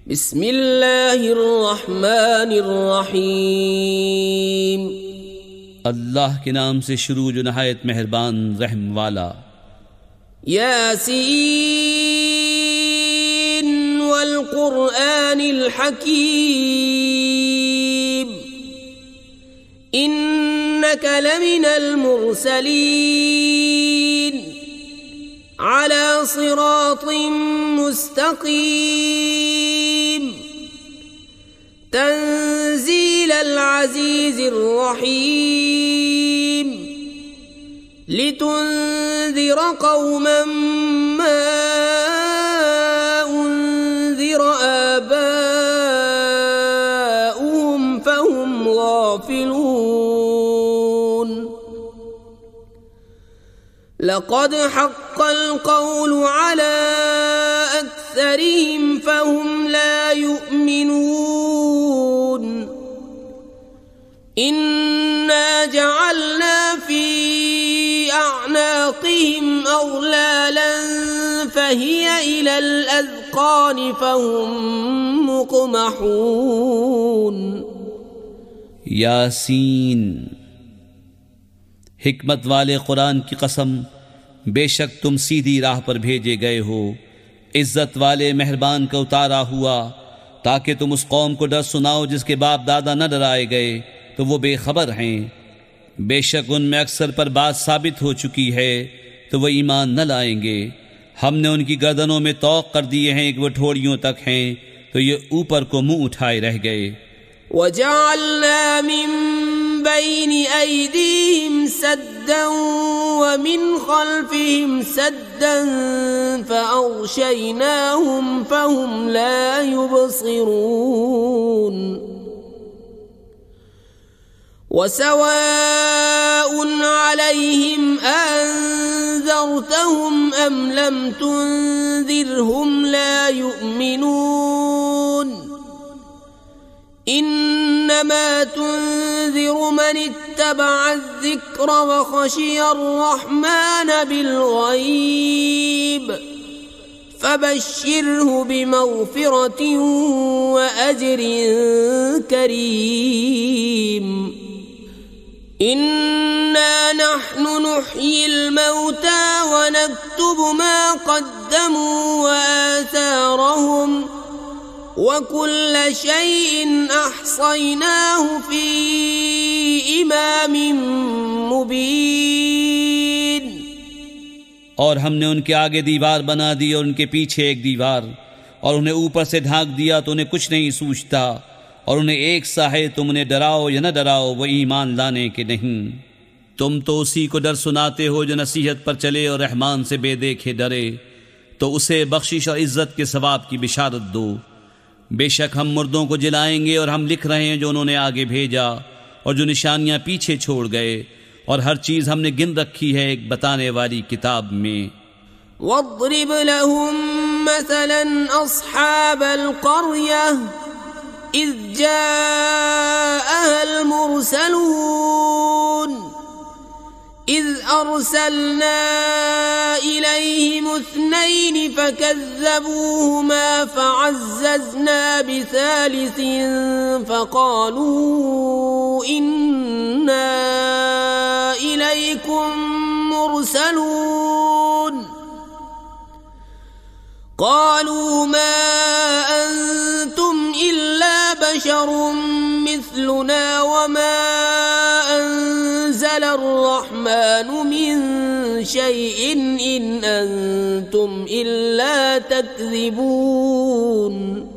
बिस्मिल्लाहिर्रहमानिर्रहीम। अल्लाह के नाम से शुरू जो नहायत मेहरबान रहम वाला। यासीन वल कुरआनिल हकीम इन्नका लमिनल मुरसलीन अला सिरातिम मुस्तकीम तंजीलल अज़ीज़िर रहीम लितुन्ज़िर क़ौमन मा उन्ज़िर आबाउहुम फ़हुम गाफ़िलून। लक़द हक़्क़ल क़ौलु अला अक्सरिहिम फ़हुम ला युमिनून। इन्ना जअलना फ़ी अअनाक़िहिम अग़लालन फ़हिय इलल अज़क़ान फ़हुम मुक़महून। यासीन, हिकमत वाले कुरान की कसम, बेशक तुम सीधी राह पर भेजे गए हो। इज्जत वाले मेहरबान का उतारा हुआ ताकि तुम उस कौम को डर सुनाओ जिसके बाप दादा न डराए गए तो वो बेखबर हैं। बेशक उनमें अक्सर पर बात साबित हो चुकी है तो वह ईमान न लाएंगे। हमने उनकी गर्दनों में तौक कर दिए हैं कि वो ठोड़ियों तक हैं तो ये ऊपर को मुंह उठाए रह गए। वजअलना मिन बैनि ऐदीहिम सद्दन व मिन खल्फिहिम सद्दन फअग़शयनाहुम फहुम ला युबसिरून। वसवाउन अलैहिम अअन्ज़रतहुम अम लम तुन्ज़िरहुम ला युमिनून। इन्नमा तुन्ज़िरु मन इत्तबअ अज़्ज़िक्र व खशिय अर्रहमान बिलग़ैब फबश्शिरहु बिमग़फ़िरतिन व अज्रिन करीम। इन्ना नहनु नुह्यिल मौता व नक्तुबु मा क़द्दमू व आसारहुम वकुल्ल शैइन अहसैनाहु फी इमामिन मुबीन। और हमने उनके आगे दीवार बना दी और उनके पीछे एक दीवार और उन्हें ऊपर से ढांक दिया तो उन्हें कुछ नहीं सूझता और उन्हें एक सा है, तुम उन्हें डराओ या न डराओ वो ईमान लाने के नहीं। तुम तो उसी को डर सुनाते हो जो नसीहत पर चले और रहमान से बेदेखे डरे, तो उसे बख्शिश और इज्जत के सवाब की बिशारत दो। बेशक हम मुर्दों को जिलाएंगे और हम लिख रहे हैं जो उन्होंने आगे भेजा और जो निशानियां पीछे छोड़ गए, और हर चीज हमने गिन रखी है एक बताने वाली किताब में। वद्रिब लहुम मसलन अस्हाबल क़र्यह इज़ जाअहल मुरसलून इज़ अर्सलना इलैहिम इस्नैन फकज़्ज़बूहुमा फअज़्ज़ज़ना बिसालिसिन फक़ालू इन्ना इलैकुम मुरसलून। क़ालू मा अंतुम इल्ला बशरुम मिस्लुना वमा अंज़ल अर्रहमानु मिन शैइन इन अंतुम इल्ला तक्ज़िबून।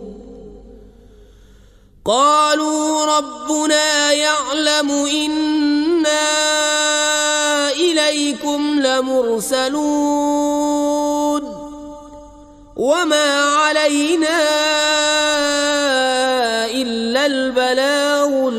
क़ालू रब्बुना यअलमु इन्ना इलैकुम लमुरसलून वमा अलैना इल्लल बलागुल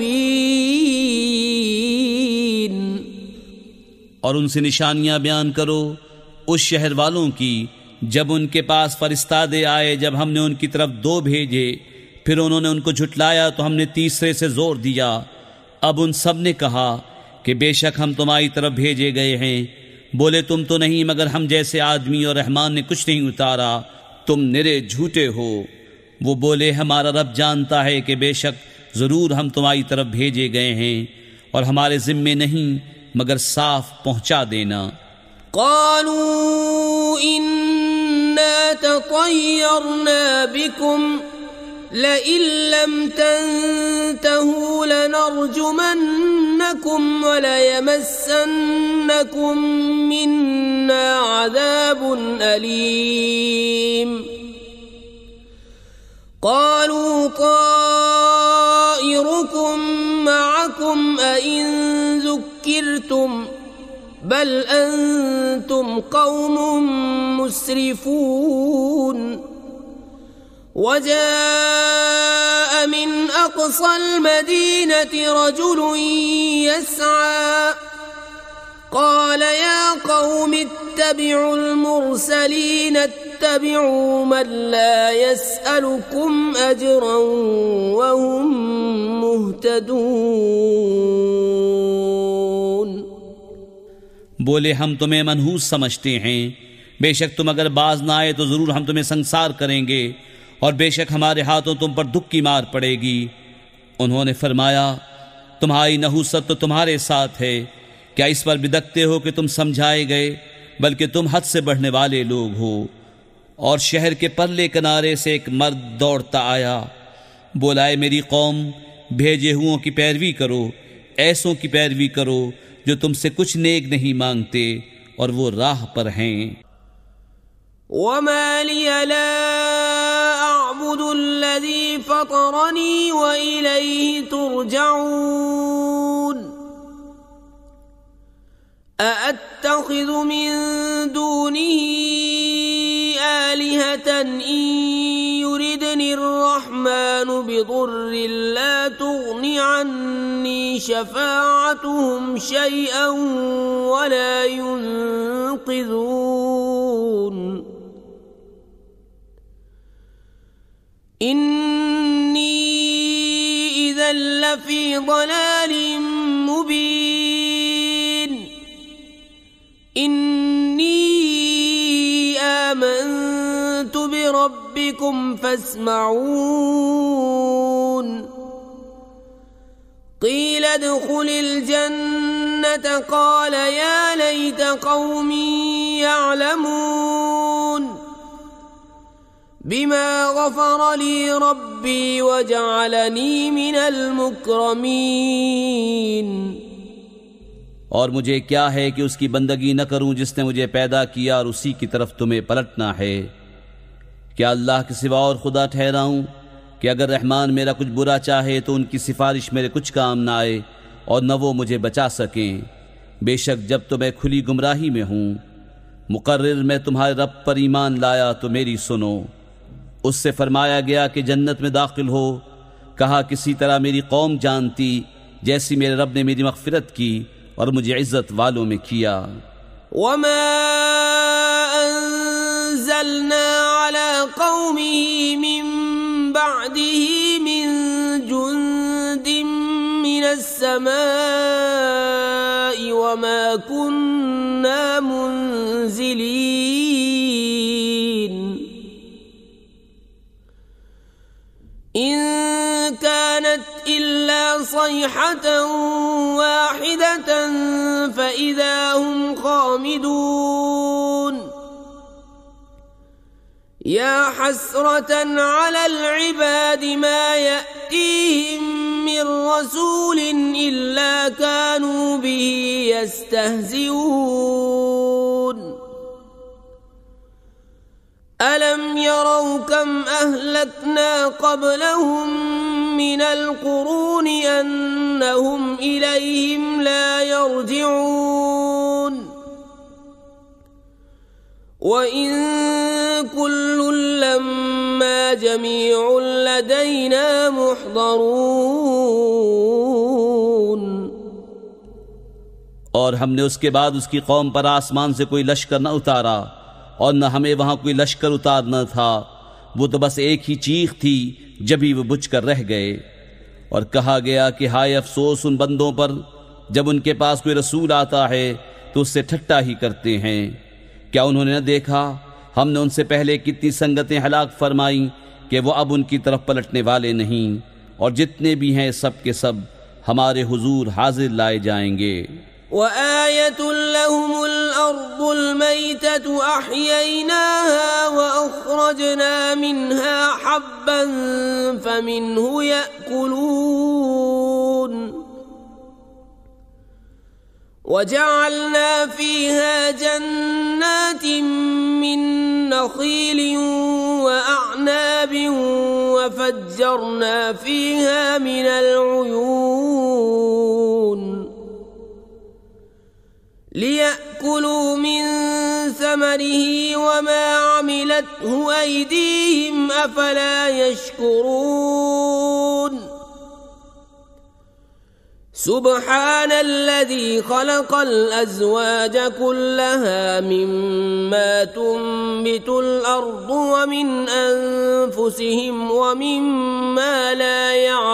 मुबीन। और उनसे निशानियां बयान करो उस शहर वालों की जब उनके पास फरिश्तादे आए, जब हमने उनकी तरफ दो भेजे फिर उन्होंने उनको झुटलाया तो हमने तीसरे से जोर दिया। अब उन सब ने कहा कि बेशक हम तुम्हारी तरफ भेजे गए हैं। बोले तुम तो नहीं मगर हम जैसे आदमी और रहमान ने कुछ नहीं उतारा, तुम निरे झूठे हो। वो बोले, हमारा रब जानता है कि बेशक ज़रूर हम तुम्हारी तरफ भेजे गए हैं और हमारे ज़िम्मे नहीं मगर साफ पहुँचा देना। क़ालू इन्ना ततय्यरना बिकुम लइन लम तंतहू लनरजुमन्नकुम वलयमस्सन्नकुम मिन्ना अज़ाबुन अलीम। क़ालू ताइरुकुम मअकुम अइन ज़ुक्किरतुम बल अंतुम कौमुम मुस्रिफून। वजाअ मिन अक़सल मदीनति रजुलुन यस्आ क़ाल या क़ौमि इत्तबिउल मुरसलीन इत्तबिउ मन ला यसअलुकुम अजरन वहुम मुहतदून। बोले, हम तुम्हें मनहूस समझते हैं, बेशक तुम अगर बाज ना आए तो ज़रूर हम तुम्हें संसार करेंगे और बेशक हमारे हाथों तुम पर दुख की मार पड़ेगी। उन्होंने फरमाया, तुम्हारी नहूसत तो तुम्हारे साथ है, क्या इस पर बिदकते हो कि तुम समझाए गए, बल्कि तुम हद से बढ़ने वाले लोग हो। और शहर के परले किनारे से एक मर्द दौड़ता आया, बोला, मेरी कौम, भेजे हुओं की पैरवी करो, ऐसों की पैरवी करो जो तुमसे कुछ नेक नहीं मांगते और वो राह पर हैं। वमा लिया ला अअबुदुल्लज़ी फ़तरनी व इलैहि तुरजऊन। अअत्तख़िज़ु मिन दूनिही आलिहतन इन युरिदनिर्रहमानु बिदुर्रिन ला तुग़नि अन्नी शफ़ाअतुहुम शैअन वला युनक़िज़ून। इन्नी इज़न लफ़ी ضलालिन मुबीन। इन्नी आमनतु बिरब्बिकुम फस्मऊन। क़ील उद्ख़ुलिल जन्नत क़ाल या लैत क़ौमी यअलमून बिमा ग़फ़र ली रब्बी वजअलनी मिनल मुक्रमीन। और मुझे क्या है कि उसकी बंदगी न करूं जिसने मुझे पैदा किया और उसी की तरफ तुम्हें पलटना है। क्या अल्लाह के सिवा और खुदा ठहराऊं कि अगर रहमान मेरा कुछ बुरा चाहे तो उनकी सिफारिश मेरे कुछ काम ना आए और न वो मुझे बचा सकें। बेशक जब तो मैं खुली गुमराही में हूँ। मुकर्रिर मैं तुम्हारे रब पर ईमान लाया तो मेरी सुनो। उससे फरमाया गया कि जन्नत में दाखिल हो। कहा, किसी तरह मेरी कौम जानती जैसी मेरे रब ने मेरी मग़फ़िरत की और मुझे इज़्ज़त वालों में किया। वमा अंज़लना अला क़ौमिही मिन बअदिही मिन जुंदिन मिनस समाई वमा कुन्ना मुंज़िलीन। इन कानत इल्ला सयहतन वाहिदतन फ़इज़ा हुम ख़ामिदून। या हस्रतन अलल इबादि मा यअतीहिम मिन रसूलिन इल्ला कानू बिही यस्तहज़िऊन। अलम यरौ कम अहलकना क़ब्लहुम मिनल क़ुरूनि अन्नहुम इलैहिम ला यरजिऊन। व इन कुल्लुन लम्मा जमीउन लदैना मुहज़रून। और हमने उसके बाद उसकी कौम पर आसमान से कोई लश्कर न उतारा और न हमें वहां कोई लश्कर उतारना था। वो तो बस एक ही चीख थी जब ही वो बुझ कर रह गए। और कहा गया कि हाय अफसोस उन बंदों पर जब उनके पास कोई रसूल आता है तो उससे ठट्टा ही करते हैं। क्या उन्होंने न देखा हमने उनसे पहले कितनी संगतें हलाक फरमाई कि वो अब उनकी तरफ पलटने वाले नहीं, और जितने भी हैं सब के सब हमारे हुजूर हाजिर लाए जाएंगे। وآية لهم الأرض الميتة أحييناها وأخرجنا منها حبا فمنه يأكلون وجعلنا فيها جنات من نخيل وأعناب وفجرنا فيها من العيون ليأكلوا من ثمره وما عملته أيديهم أفلا يشكرون سبحان الذي خلق الأزواج كلها مما تنبت الأرض ومن أنفسهم ومما لا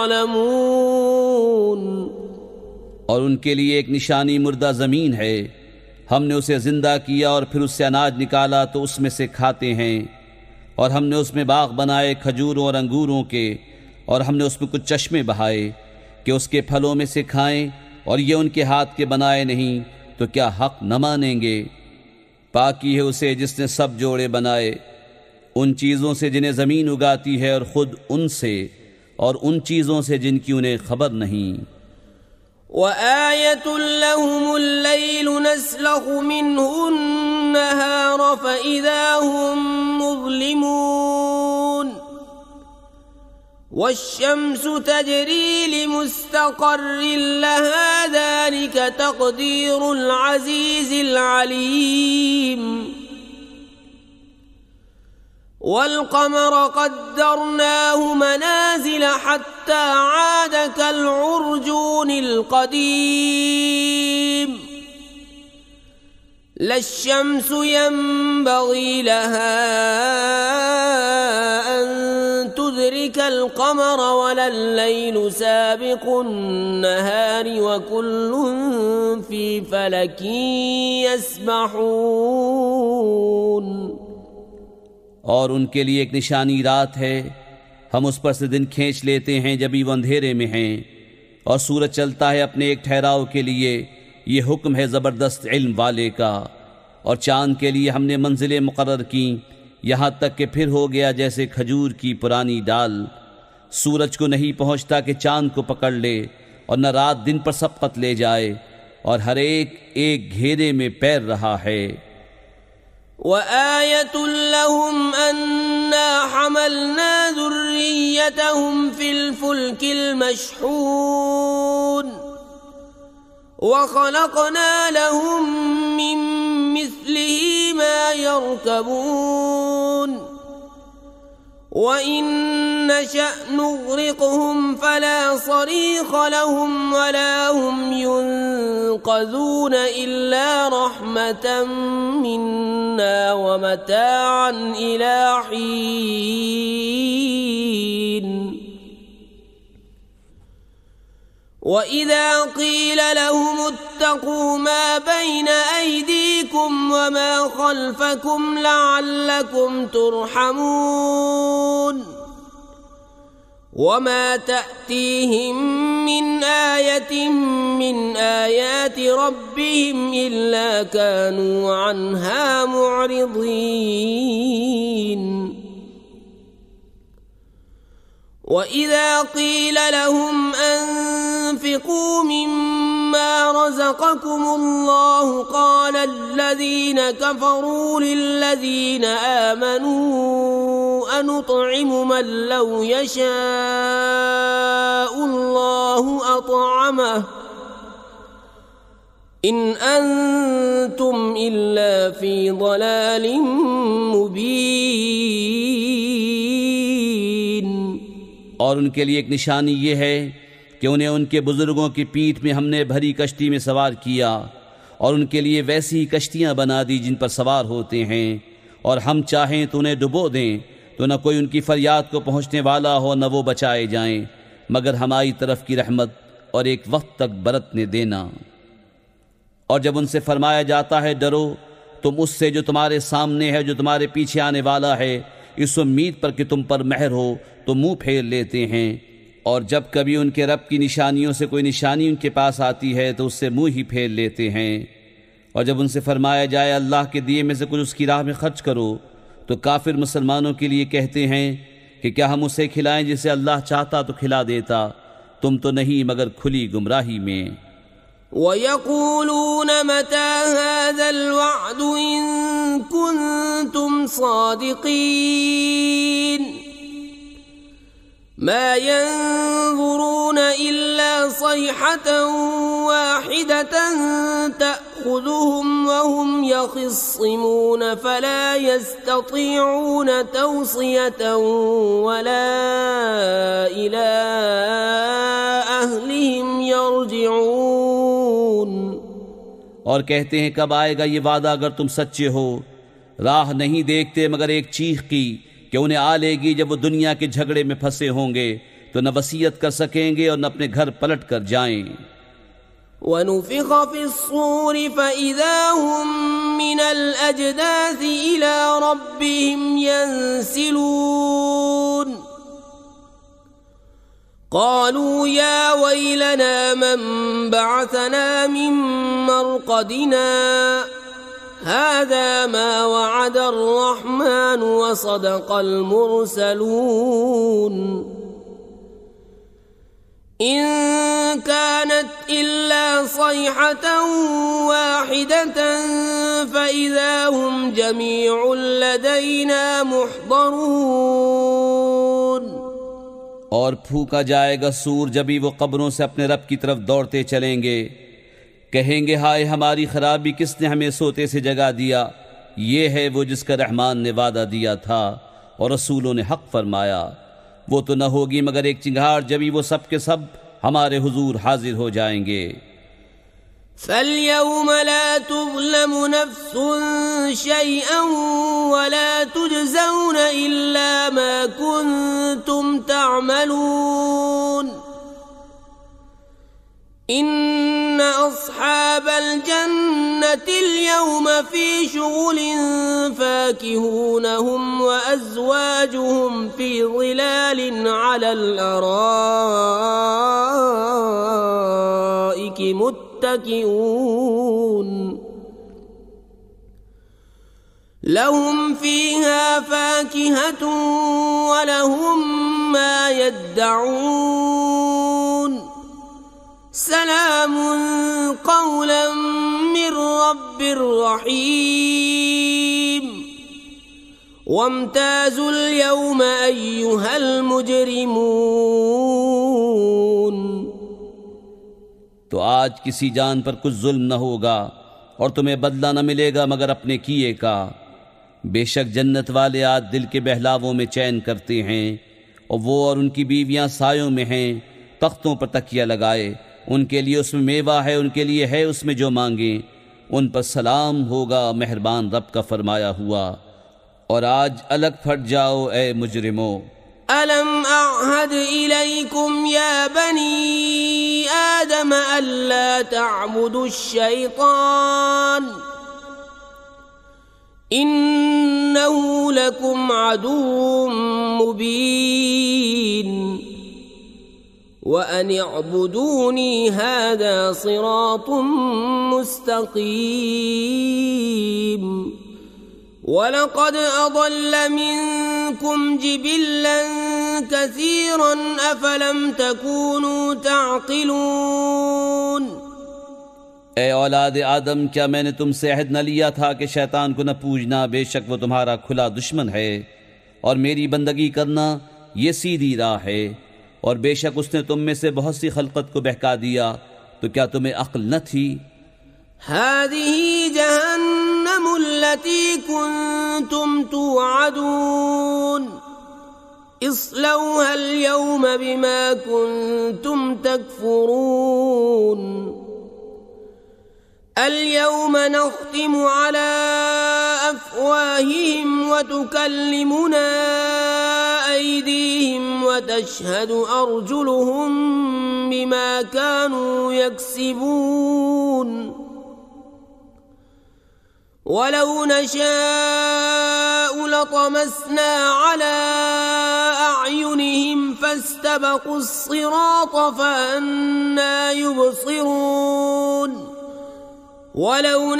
يعلمون। और उनके लिए एक निशानी मुर्दा ज़मीन है, हमने उसे ज़िंदा किया और फिर उससे अनाज निकाला तो उसमें से खाते हैं, और हमने उसमें बाग बनाए खजूरों और अंगूरों के, और हमने उसमें कुछ चश्मे बहाए कि उसके फलों में से खाएं, और ये उनके हाथ के बनाए नहीं तो क्या हक न मानेंगे। पाकी है उसे जिसने सब जोड़े बनाए, उन चीज़ों से जिन्हें ज़मीन उगाती है और ख़ुद उनसे, और उन चीज़ों से जिनकी उन्हें खबर नहीं। وآية لهم الليل نسلخ منه النهار فإذا هم مظلمون والشمس تجري لمستقر لها ذلك تقدير العزيز العليم والقمر قدرناه منازل حتى عاد كالعرجون القديم لا الشمس ينبغي لها أن تدرك القمر ولا الليل سابق النهار وكل في فلك يسبحون। और उनके लिए एक निशानी रात है, हम उस पर से दिन खींच लेते हैं जब भी वो अंधेरे में हैं, और सूरज चलता है अपने एक ठहराव के लिए, ये हुक्म है ज़बरदस्त इल्म वाले का। और चाँद के लिए हमने मंजिलें मुकर्रर की, यहाँ तक कि फिर हो गया जैसे खजूर की पुरानी डाल। सूरज को नहीं पहुँचता कि चाँद को पकड़ ले, और न रात दिन पर सबकत ले जाए, और हर एक एक घेरे में पैर रहा है। وآية لهم أنا حملنا ذريتهم في الفلك المشحون وخلقنا لهم من مثله ما يركبون وإن نشأ نغرقهم فلا صريخ لهم ولا هم ينقذون إلا رحمة منا ومتاعا إلى حين وإذا قيل لهم اتقوا ما بين أيديكم وما خلفكم لعلكم ترحمون وما تأتيهم من آية من آيات ربهم إلا كانوا عنها معرضين وإذا قيل لهم أنفقوا مما رزقكم الله قال الذين كفروا للذين آمنوا أنطعم من لو يشاء الله أطعمه إن أنتم إلا في ضلال مبين। और उनके लिए एक निशानी ये है कि उन्हें उनके बुजुर्गों की पीठ में हमने भरी कश्ती में सवार किया, और उनके लिए वैसी ही कश्तियाँ बना दी जिन पर सवार होते हैं, और हम चाहें तो उन्हें डुबो दें तो न कोई उनकी फरियाद को पहुँचने वाला हो न वो बचाए जाएं, मगर हमारी तरफ की रहमत और एक वक्त तक बरतने देना। और जब उनसे फरमाया जाता है डरो तुम उससे जो तुम्हारे सामने है, जो तुम्हारे पीछे आने वाला है, इस उम्मीद पर कि तुम पर मेहर हो तो मुंह फेर लेते हैं। और जब कभी उनके रब की निशानियों से कोई निशानी उनके पास आती है तो उससे मुंह ही फेर लेते हैं। और जब उनसे फरमाया जाए अल्लाह के दिए में से कुछ उसकी राह में खर्च करो तो काफिर मुसलमानों के लिए कहते हैं कि क्या हम उसे खिलाएं जिसे अल्लाह चाहता तो खिला देता, तुम तो नहीं मगर खुली गुमराही में। वयक़ूलून मता हाज़ल वअदु इन कुन्तुम सादिक़ीन मा यंज़ुरून इल्ला सयहतन वाहिदतन तअख़ुज़ुहुम वहुम यख़िस्सिमून फला यस्ततीऊन तौसियतन वला इला अहलिहिम यरजिऊन। और कहते हैं कब आएगा ये वादा अगर तुम सच्चे हो। राह नहीं देखते मगर एक चीख की कि उन्हें आ लेगी जब वो दुनिया के झगड़े में फंसे होंगे तो न वसीयत कर सकेंगे और न अपने घर पलट कर जाएं। वनुफ़िख़ फ़िस्सूर फ़इज़ा हुम मिनल अजदाथि इला रब्बिहिम यंसिलून क़ालू या वैलना मन बअसना मिन मरक़दिना हाज़ा मा वअदर रहमान व सदक़ल मुरसलून इन कानत इल्ला सयहतन वाहिदतन फ़इज़ा हुम जमीउन लदैना मुहज़रून। और फूका जाएगा सूर जब ही वो कब्रों से अपने रब की तरफ दौड़ते चलेंगे। कहेंगे हाय हमारी खराबी, किसने हमें सोते से जगा दिया। ये है वो जिसका रहमान ने वादा दिया था और रसूलों ने हक फरमाया। वो तो न होगी मगर एक चिंगार जब ही वो सब के सब हमारे हुजूर हाजिर हो जाएंगे। फल्यौम ला तुज़लमु नफ्सुन शैअन वला तुजज़ौन इल्ला मा कुन्तुम तअमलून इन्न अस्हाबल जन्नति अल-यौम फी शुग़ुलिन फ़ाकिहून हुम व अज़वाजुहुम फी ज़िलालिन अलल अराइकि मुत्तकिऊन लहुम फ़ीहा फ़ाकिहतुन व लहुम मा यद्दऊन सलामुन क़ौलन मिर रब्बिर रहीम वम्ताज़ुल यौम अय्युहल मुजरिमून। तो आज किसी जान पर कुछ जुल्म न होगा और तुम्हें बदला न मिलेगा मगर अपने किए का। बेशक जन्नत वाले आज दिल के बहलावों में चैन करते हैं और वो और उनकी बीवियां सायों में हैं, तख्तों पर तकिया लगाए। उनके लिए उसमें मेवा है, उनके लिए है उसमें जो मांगे। उन पर सलाम होगा मेहरबान रब का फरमाया हुआ। और आज अलग फट जाओ ए मुजरिमो। अलम अअहद इलैकुम या बनी आदम अल्ला तअबुदु शैतान इन्नहु लकुम अदुव्वुम मुबीन व अन अअबुदूनी हाज़ा सिरातुम मुस्तक़ीम वलक़द अضल मिनकुम जिबिल्लन कसीरन अफलम तकूनू तअक़िलून। ए औलाद आदम, क्या मैंने तुमसे अहद न लिया था कि शैतान को न पूजना, बेशक वो तुम्हारा खुला दुश्मन है, और मेरी बंदगी करना ये सीधी राह है। और बेशक उसने तुम में से बहुत सी खलकत को बहका दिया, तो क्या तुम्हें अक्ल न थी? हाज़िही जहन्नमु अल्लती कुन्तुम तुअदून इस्लौहा अल-यौम बिमा कुन्तुम तकफुरून अल-यौम नख्तिमु अला अफ़वाहिहिम व तुकल्लिमुना अयदीहिम व तशहदु अर्जुलुहुम बिमा कानू यक्सिबून ولو نشاء لطمسنا على أعينهم فاستبقوا الصراط فأنى يبصرون ولو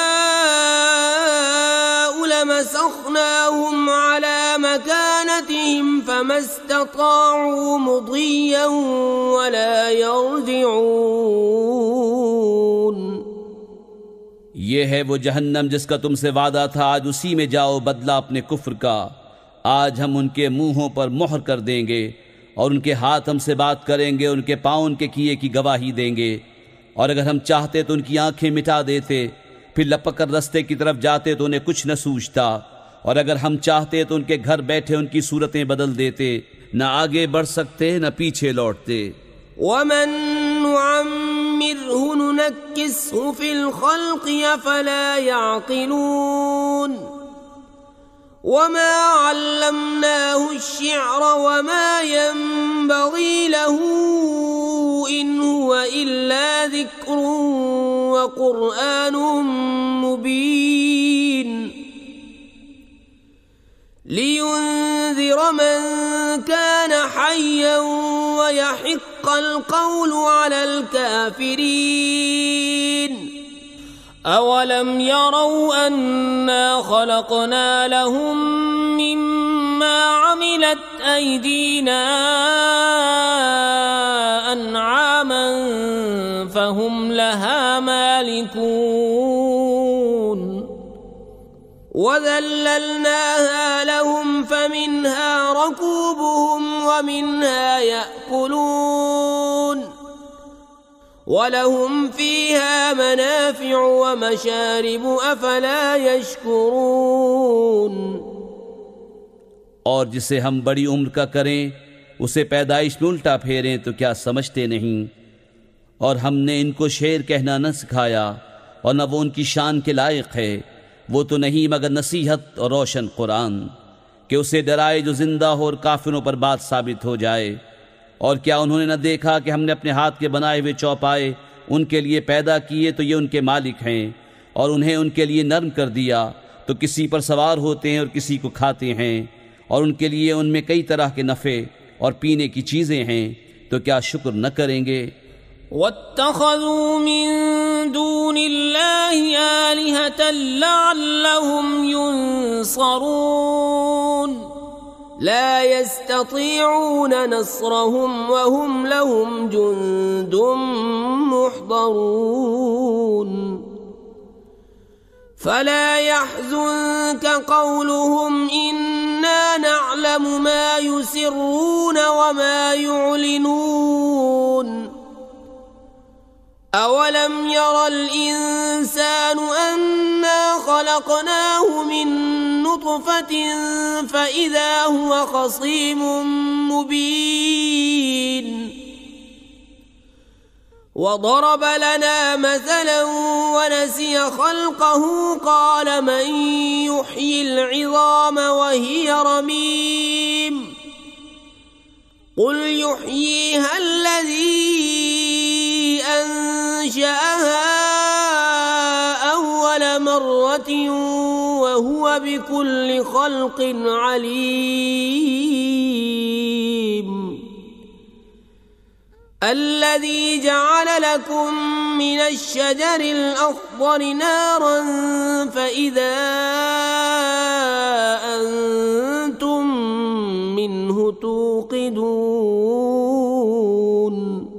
نشاء لمسخناهم على مكانتهم فما استطاعوا مضيا ولا يرجعون। ये है वो जहन्नम जिसका तुमसे वादा था, आज उसी में जाओ, बदला अपने कुफ्र का। आज हम उनके मुंहों पर मोहर कर देंगे और उनके हाथ हमसे बात करेंगे, उनके पाँव उनके किए की गवाही देंगे। और अगर हम चाहते तो उनकी आंखें मिटा देते, फिर लपक कर रस्ते की तरफ जाते तो उन्हें कुछ न सूझता। और अगर हम चाहते तो उनके घर बैठे उनकी सूरतें बदल देते, न आगे बढ़ सकते न पीछे लौटते। वमन नुअम्मिरहु नुनक्किसहु फिल खल्क़ि अफ़ला यअक़िलून वमा अल्लमनाहु अश्शिअर वमा यंबग़ी लहू इन हुवा इल्ला ज़िक्रुन व क़ुरआनुम मुबीन लियुन्ज़िर मन कान हय्यन व यहिक़्क़ल क़ौलु अलल काफ़िरीन। अवलम यरौ अन्ना ख़लक़ना लहुम मिम्मा अमिलत अयदीना अनआमन फहुम लहा मालिकून वज़ल्ललनाहा लहुम फमिन्हा रकूबुहुम वमिन्हा यअकुलून वलहुम फ़ीहा मनाफ़िअु वमशारिबु अफ़ला यशकुरून। और जिसे हम बड़ी उम्र का करें, उसे पैदाइश में उल्टा फेरें तो क्या समझते नहीं। और हमने इनको शेर कहना न सिखाया और न वो उनकी शान के लायक है। वो तो नहीं मगर नसीहत और रोशन कुरान, कि उसे डराए जो जिंदा हो और काफिरों पर बात साबित हो जाए। और क्या उन्होंने न देखा कि हमने अपने हाथ के बनाए हुए चौपाए उनके लिए पैदा किए तो ये उनके मालिक हैं, और उन्हें उनके लिए नर्म कर दिया तो किसी पर सवार होते हैं और किसी को खाते हैं, और उनके लिए उनमें कई तरह के नफ़े और पीने की चीज़ें हैं, तो क्या शुक्र न करेंगे। वत्तख़ज़ू मिन दूनिल्लाहि आलिहतन लअल्लहुम युनसरून ला यस्ततीऊन नस्रहुम वहुम लहुम जुंदुम मुहदरून फला यहज़ुनक क़ौलुहुम इन्ना नअलमु मा युसिर्रून वमा युअलिनून अवलम यरल इंसानु अन्ना खलक़नाहु मिन नुत्फ़तिन फ़इज़ा हुवा ख़सीमुम मुबीन वضرब लना मसलन वनसिय ख़ल्क़हु क़ाल मन युह्यिल इज़ाम वहिय रमीम क़ुल युह्यीहा अल्लज़ी अंशअहा अव्वल मर्रतिन वहुव बिकुल्लि ख़ल्क़िन अलीम अल्लज़ी जअल लकुम मिनश्शजरिल अख़्ضर नारन फ़इज़ा अंतुम मिन्हु तूक़िदून।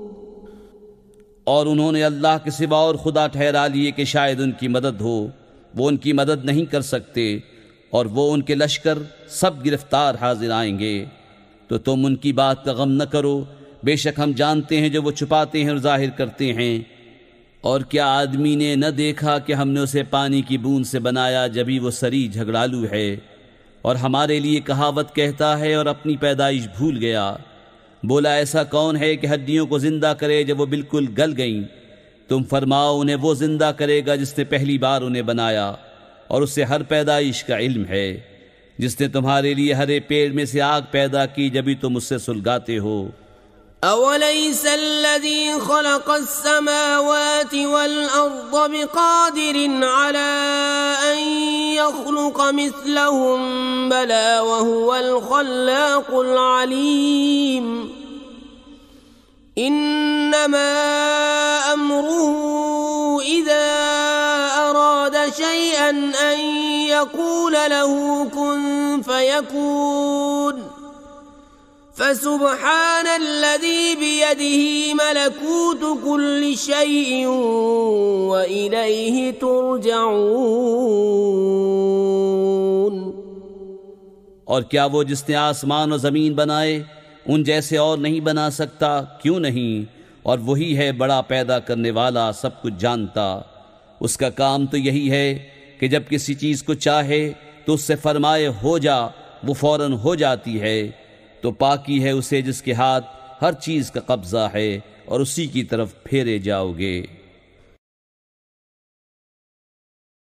और उन्होंने अल्लाह के सिवा और खुदा ठहरा लिए कि शायद उनकी मदद हो, वो उनकी मदद नहीं कर सकते, और वो उनके लश्कर सब गिरफ्तार हाजिर आएंगे। तो तुम उनकी बात का गम न करो, बेशक हम जानते हैं जो वो छुपाते हैं और जाहिर करते हैं। और क्या आदमी ने न देखा कि हमने उसे पानी की बूंद से बनाया, जब ही वो सरी झगड़ालू है और हमारे लिए कहावत कहता है और अपनी पैदाइश भूल गया। बोला ऐसा कौन है कि हड्डियों को जिंदा करे जब वो बिल्कुल गल गईं। तुम फरमाओ उन्हें वो जिंदा करेगा जिसने पहली बार उन्हें बनाया, और उससे हर पैदाइश का इल्म है। जिसने तुम्हारे लिए हरे पेड़ में से आग पैदा की जब भी तुम उससे सुलगाते हो, أوليس الذي خلق السماوات والأرض بقادر على أن يخلق مثلهم بلى وهو الخلاق العليم إنما أمره إذا أراد شيئا أن يقول له كن فيكون فسبحان الذي بيده ملكوت كل شيء وإليه ترجعون। और क्या वो जिसने आसमान और ज़मीन बनाए उन जैसे और नहीं बना सकता? क्यों नहीं? और वही है बड़ा पैदा करने वाला, सब कुछ जानता। उसका काम तो यही है कि जब किसी चीज़ को चाहे तो उससे फरमाए हो जा, वो फौरन हो जाती है। तो पाकी है उसे जिसके हाथ हर चीज़ का कब्ज़ा है और उसी की तरफ फेरे जाओगे।